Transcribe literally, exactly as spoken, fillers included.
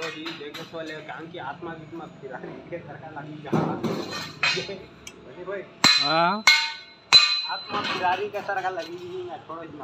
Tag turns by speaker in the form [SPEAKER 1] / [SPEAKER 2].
[SPEAKER 1] छोड़ो जी देखे तो ले काम की आत्मा कितना फिरारी के सरकार लगी जहां भाई
[SPEAKER 2] हां
[SPEAKER 1] आत्मा फिरारी के सरकार लगी जी छोड़ो।